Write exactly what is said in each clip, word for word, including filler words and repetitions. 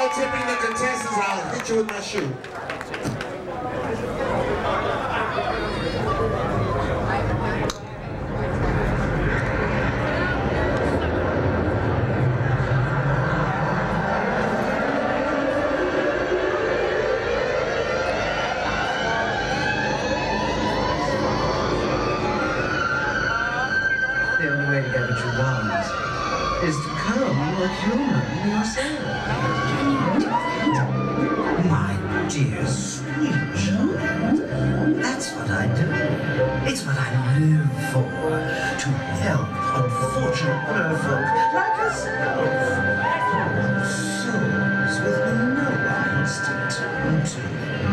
no tipping the contestants, I'll hit you with my shoe. The only way to get what you want is to come a human yourself. My dear sweet child, that's what I do. It's what I live for, to help unfortunate merfolk like yourself. Souls with no eyes to turn to.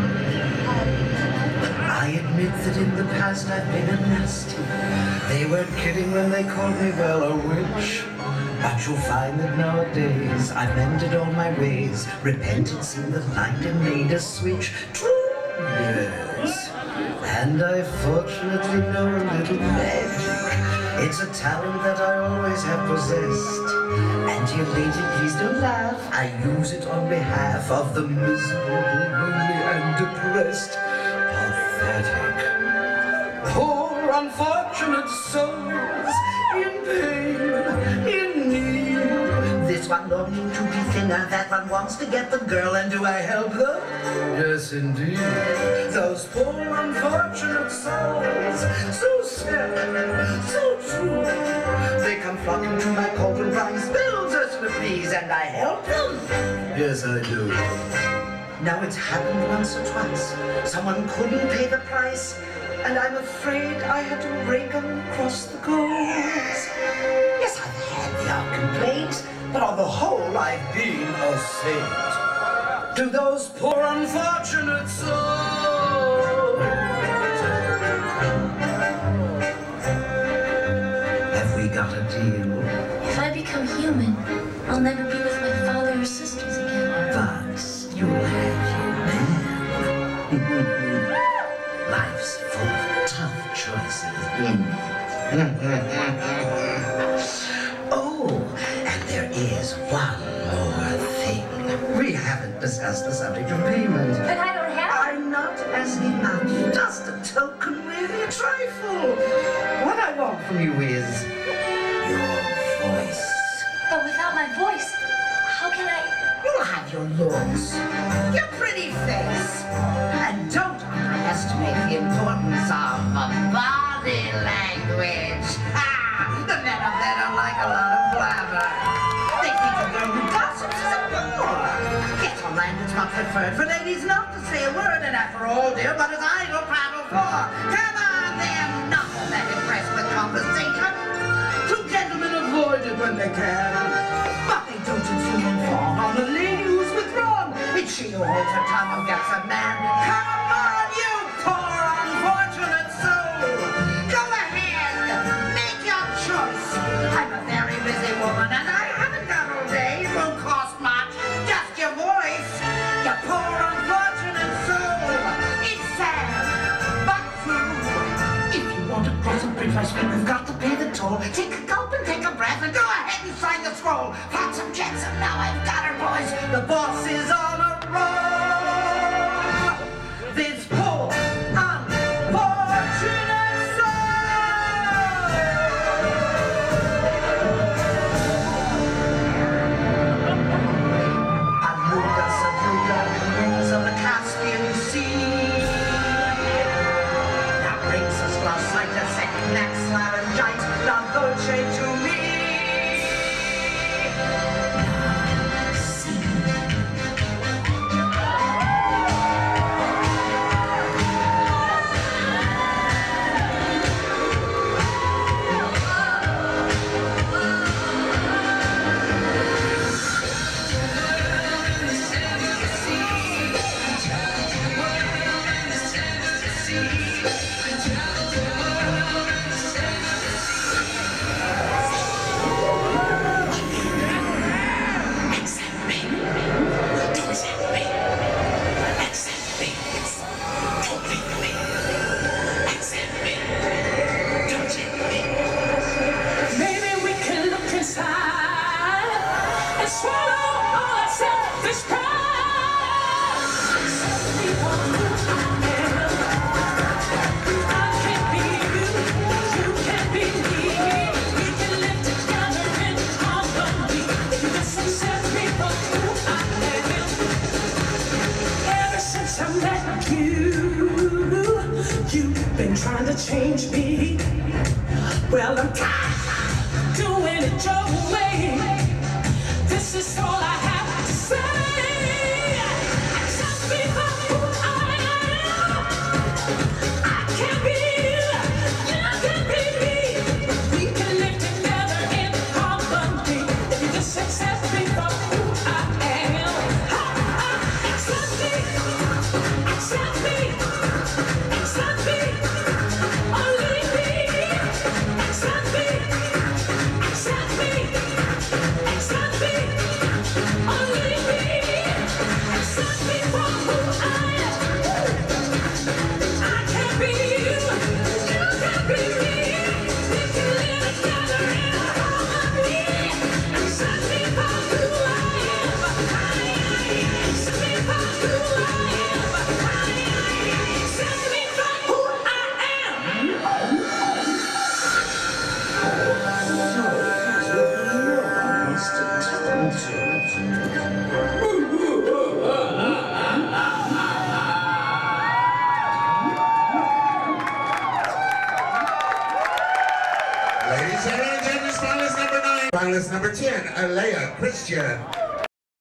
I admit that in the past I've been a nasty. They weren't kidding when they called me, well, a witch. But you'll find that nowadays I've mended all my ways, repented, seen the light, and made a switch. True, yes. And I fortunately know a little magic. It's a talent that I always have possessed. And dear lady, please don't laugh. I use it on behalf of the miserable, lonely, and depressed. Pathetic. Poor unfortunate souls in pain, in need. This one longing to be thinner, that one wants to get the girl, and do I help them? Yes, indeed. Those poor unfortunate souls, so sad, so true. They come flocking to my cauldron, crying spells as to please, and I help them. Yes, I do. Now it's happened once or twice. Someone couldn't pay the price, and I'm afraid I had to rake them across the coals. Yes, I've had the odd complaint, but on the whole, I've been a saint. To those poor unfortunate souls. Have we got a deal? If I become human, I'll never be with my father or sisters again. But you'll have your man. Life's full of tough choices, isn't it? Oh, and there is one more thing. We haven't discussed the subject of payment. But I don't have... I'm not asking much, just a token, really a trifle. What I want from you is your voice. But without my voice, how can I... You'll have your looks, your pretty face, and don't underestimate the importance of body language. Ah, the men up there don't like a lot of blabber. They think a girl who gossips is a bore. Yet on land it's not preferred for ladies not to say a word, and after all, dear, what is idle prattle for? Come on, they're not that impressed with conversation. Two gentlemen avoid it when they can, but they don't inform on the lady who's withdrawn. It's she who holds her tongue and gets a man. Come on, you poor unfortunate soul. Go ahead, make your choice. I'm a very busy woman, and I haven't got all day. It won't cost much, just your voice. You poor unfortunate soul. It's sad, but true. If you want to cross a bridge by swim, you've got to pay the toll. Take a gulp and take a breath, and go ahead and sign the scroll. Flotsam some jets, and now I've got her, boys. The boss is on a roll. This poor, unfortunate soul. Aluga, Saluga, rings of the Caspian Sea. Now brings us Glacitis, Equinax, Laryngite, La Dolce to me. trying to change me. Well, I'm tired of doing it your way. This is all I have to say. Accept me for who I am. I can't be you, you can be me. We can live together in harmony. If you just accept me for who I am. Ha, ha, accept me, accept me, accept me, or leave me. Accept me, accept me, accept me, or leave me. Accept me for who I am. I can't be you, you can't be me. We can live together in harmony. Accept me for who I am. Accept me for who I am. Accept me for who I am. Ladies and gentlemen, finalist number nine. Finalist number ten, Alea Christian.